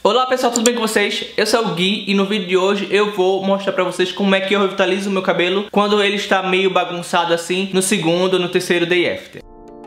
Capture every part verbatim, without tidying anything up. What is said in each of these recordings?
Olá pessoal, tudo bem com vocês? Eu sou o Gui e no vídeo de hoje eu vou mostrar pra vocês como é que eu revitalizo o meu cabelo quando ele está meio bagunçado assim no segundo ou no terceiro day after.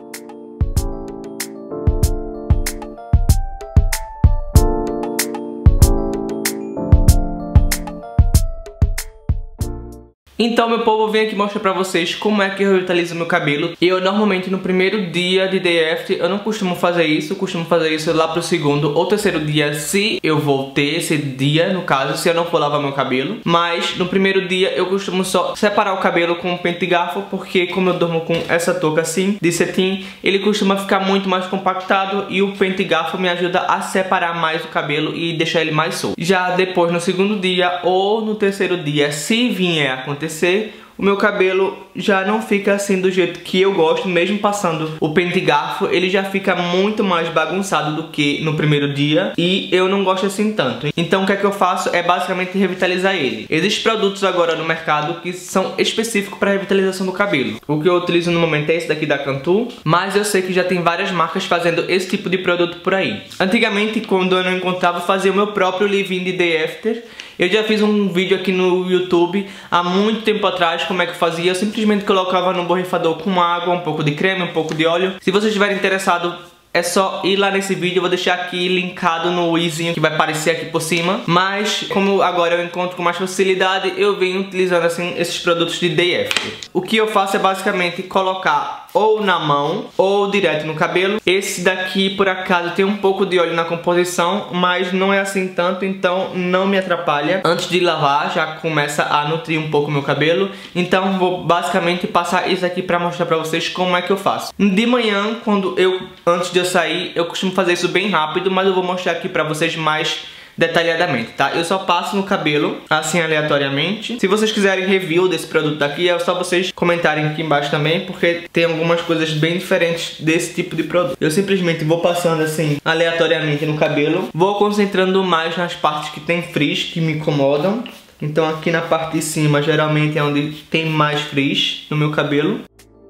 Então, meu povo, eu venho aqui mostrar pra vocês como é que eu revitalizo meu cabelo. Eu normalmente no primeiro dia de day after, eu não costumo fazer isso, eu costumo fazer isso lá pro segundo ou terceiro dia, se eu vou ter esse dia, no caso, se eu não for lavar meu cabelo. Mas no primeiro dia eu costumo só separar o cabelo com o pente e garfo, porque como eu durmo com essa touca assim, de cetim, ele costuma ficar muito mais compactado e o pente e garfo me ajuda a separar mais o cabelo e deixar ele mais solto. Já depois no segundo dia ou no terceiro dia, se vier a acontecer, o meu cabelo já não fica assim do jeito que eu gosto, mesmo passando o pente e garfo, ele já fica muito mais bagunçado do que no primeiro dia e eu não gosto assim tanto. Então o que é que eu faço é basicamente revitalizar ele. Existem produtos agora no mercado que são específicos para revitalização do cabelo. O que eu utilizo no momento é esse daqui da Cantu, mas eu sei que já tem várias marcas fazendo esse tipo de produto por aí. Antigamente, quando eu não encontrava, eu fazia o meu próprio leave-in de day after. Eu já fiz um vídeo aqui no YouTube há muito tempo atrás como é que eu fazia. Eu simplesmente colocava no borrifador com água, um pouco de creme, um pouco de óleo. Se vocês estiverem interessados, é só ir lá nesse vídeo, eu vou deixar aqui linkado no izinho que vai aparecer aqui por cima. Mas como agora eu encontro com mais facilidade, eu venho utilizando assim esses produtos de day after. O que eu faço é basicamente colocar ou na mão ou direto no cabelo. Esse daqui por acaso tem um pouco de óleo na composição, mas não é assim tanto, então não me atrapalha. Antes de lavar já começa a nutrir um pouco o meu cabelo. Então vou basicamente passar isso aqui pra mostrar pra vocês como é que eu faço. De manhã, quando eu, antes de eu sair, eu costumo fazer isso bem rápido, mas eu vou mostrar aqui pra vocês mais detalhadamente, tá? Eu só passo no cabelo, assim, aleatoriamente. Se vocês quiserem review desse produto daqui, é só vocês comentarem aqui embaixo também, porque tem algumas coisas bem diferentes desse tipo de produto. Eu simplesmente vou passando assim, aleatoriamente no cabelo. Vou concentrando mais nas partes que tem frizz, que me incomodam. Então aqui na parte de cima, geralmente é onde tem mais frizz no meu cabelo.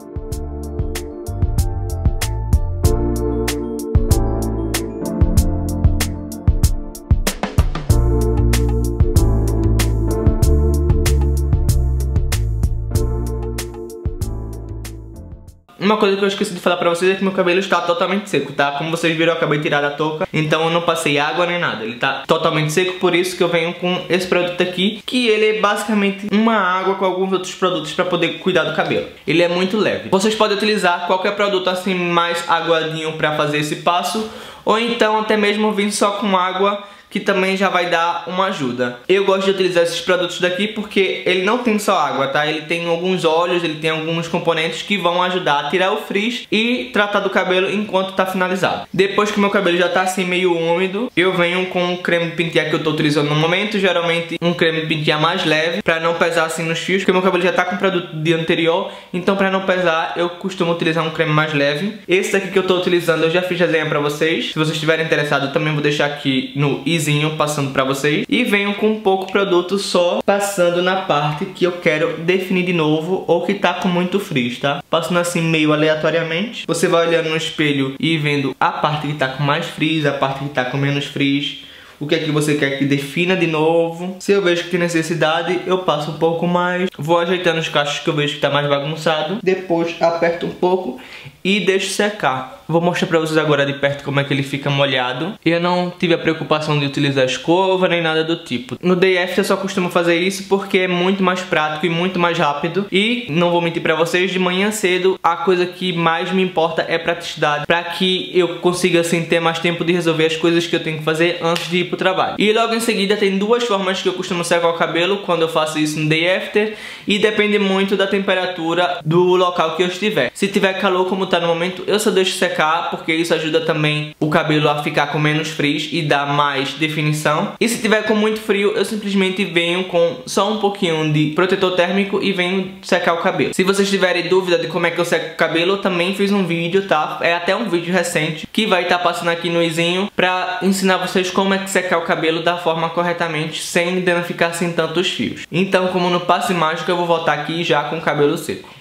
Uma coisa que eu esqueci de falar pra vocês é que meu cabelo está totalmente seco, tá? Como vocês viram, eu acabei de tirar da touca, então eu não passei água nem nada. Ele tá totalmente seco, por isso que eu venho com esse produto aqui, que ele é basicamente uma água com alguns outros produtos pra poder cuidar do cabelo. Ele é muito leve. Vocês podem utilizar qualquer produto assim mais aguadinho pra fazer esse passo, ou então até mesmo vir só com água, que também já vai dar uma ajuda. Eu gosto de utilizar esses produtos daqui porque ele não tem só água, tá? Ele tem alguns óleos, ele tem alguns componentes que vão ajudar a tirar o frizz e tratar do cabelo enquanto tá finalizado. Depois que o meu cabelo já tá assim meio úmido, eu venho com o creme de pentear que eu tô utilizando no momento, geralmente um creme de pentear mais leve, pra não pesar assim nos fios, porque meu cabelo já tá com o produto do dia anterior, então pra não pesar eu costumo utilizar um creme mais leve. Esse daqui que eu tô utilizando eu já fiz resenha pra vocês. Se vocês estiverem interessados, eu também vou deixar aqui no passando pra vocês. E venho com um pouco produto só passando na parte que eu quero definir de novo ou que tá com muito frizz, tá? Passando assim meio aleatoriamente. Você vai olhando no espelho e vendo a parte que tá com mais frizz, a parte que tá com menos frizz. O que é que você quer que defina de novo. Se eu vejo que tem necessidade, eu passo um pouco mais. Vou ajeitando os cachos que eu vejo que tá mais bagunçado. Depois aperto um pouco e deixo secar. Vou mostrar pra vocês agora de perto como é que ele fica molhado. Eu não tive a preocupação de utilizar escova nem nada do tipo. No day after eu só costumo fazer isso porque é muito mais prático e muito mais rápido. E não vou mentir pra vocês, de manhã cedo a coisa que mais me importa é praticidade, pra que eu consiga assim ter mais tempo de resolver as coisas que eu tenho que fazer antes de ir pro trabalho. E logo em seguida tem duas formas que eu costumo secar o cabelo quando eu faço isso no day after, e depende muito da temperatura do local que eu estiver. Se tiver calor como tá no momento, eu só deixo secar, porque isso ajuda também o cabelo a ficar com menos frizz e dar mais definição. E se tiver com muito frio, eu simplesmente venho com só um pouquinho de protetor térmico e venho secar o cabelo. Se vocês tiverem dúvida de como é que eu seco o cabelo, eu também fiz um vídeo, tá? É até um vídeo recente que vai estar passando aqui no izinho pra ensinar vocês como é que secar o cabelo da forma corretamente, sem danificar assim tantos fios. Então, como no passe mágico, eu vou voltar aqui já com o cabelo seco.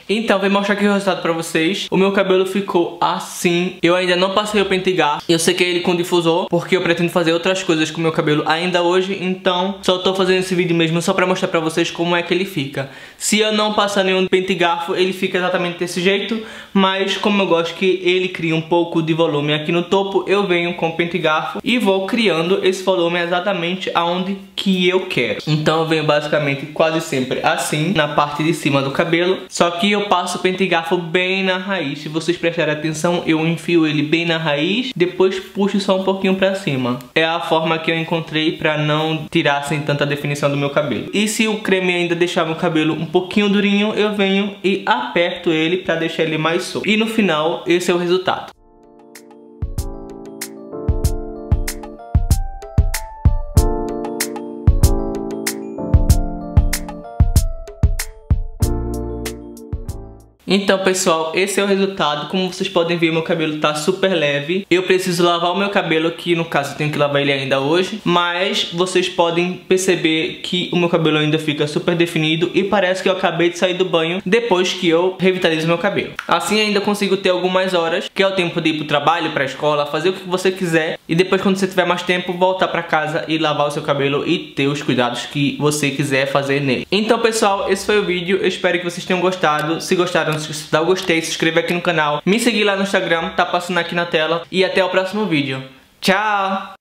Então, vou mostrar aqui o resultado pra vocês. O meu cabelo ficou assim. Eu ainda não passei o pente garfo. Eu sequei ele com difusor, porque eu pretendo fazer outras coisas com o meu cabelo ainda hoje. Então, só tô fazendo esse vídeo mesmo só pra mostrar pra vocês como é que ele fica. Se eu não passar nenhum pente garfo, ele fica exatamente desse jeito. Mas, como eu gosto que ele crie um pouco de volume aqui no topo, eu venho com o pente garfo e vou criando esse volume exatamente aonde que eu quero. Então, eu venho basicamente quase sempre assim, na parte de cima do cabelo. Só que eu passo o pente garfo bem na raiz. Se vocês prestarem atenção, eu enfio ele bem na raiz, depois puxo só um pouquinho pra cima. É a forma que eu encontrei pra não tirar assim tanta definição do meu cabelo. E se o creme ainda deixar meu cabelo um pouquinho durinho, eu venho e aperto ele pra deixar ele mais solto. E no final, esse é o resultado. Então, pessoal, esse é o resultado. Como vocês podem ver, meu cabelo tá super leve. Eu preciso lavar o meu cabelo aqui, no caso eu tenho que lavar ele ainda hoje. Mas vocês podem perceber que o meu cabelo ainda fica super definido e parece que eu acabei de sair do banho depois que eu revitalizo meu cabelo. Assim ainda consigo ter algumas horas, que é o tempo de ir pro trabalho, pra escola, fazer o que você quiser. E depois, quando você tiver mais tempo, voltar pra casa e lavar o seu cabelo e ter os cuidados que você quiser fazer nele. Então, pessoal, esse foi o vídeo. Eu espero que vocês tenham gostado. Se gostaram, se dá o gostei, se inscreva aqui no canal, me seguir lá no Instagram, tá passando aqui na tela, e até o próximo vídeo. Tchau!